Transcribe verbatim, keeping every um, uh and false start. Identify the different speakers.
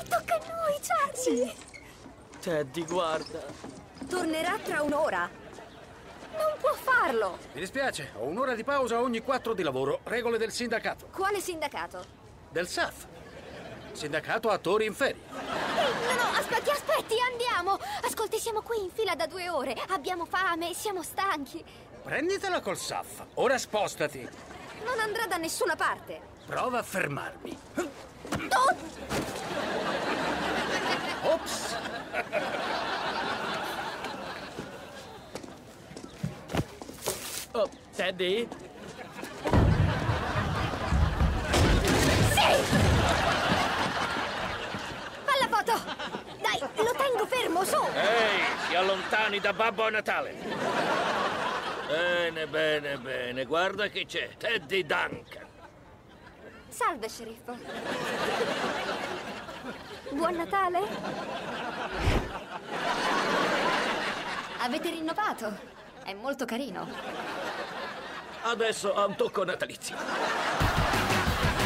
Speaker 1: Tocca a noi, Charlie!
Speaker 2: Sì. Teddy, guarda.
Speaker 1: Tornerà tra un'ora. Non può farlo!
Speaker 3: Mi dispiace, ho un'ora di pausa ogni quattro di lavoro. Regole del sindacato.
Speaker 1: Quale sindacato?
Speaker 3: Del S A F. Sindacato Attori in Ferie.
Speaker 1: Ehi, no, no, aspetti, aspetti, andiamo! Ascolti, siamo qui in fila da due ore. Abbiamo fame, siamo stanchi.
Speaker 3: Prenditela col S A F. Ora spostati.
Speaker 1: Non andrà da nessuna parte.
Speaker 3: Prova a fermarmi.
Speaker 1: Oh!
Speaker 3: Ops!
Speaker 2: Oh, Teddy?
Speaker 1: Sì! Falla foto! Dai, lo tengo fermo, su!
Speaker 4: Ehi, si allontani da Babbo a Natale. Bene, bene, bene. Guarda che c'è. Teddy Duncan.
Speaker 1: Salve, sceriffo. Buon Natale? Avete rinnovato? È molto carino.
Speaker 4: Adesso ha un tocco natalizio.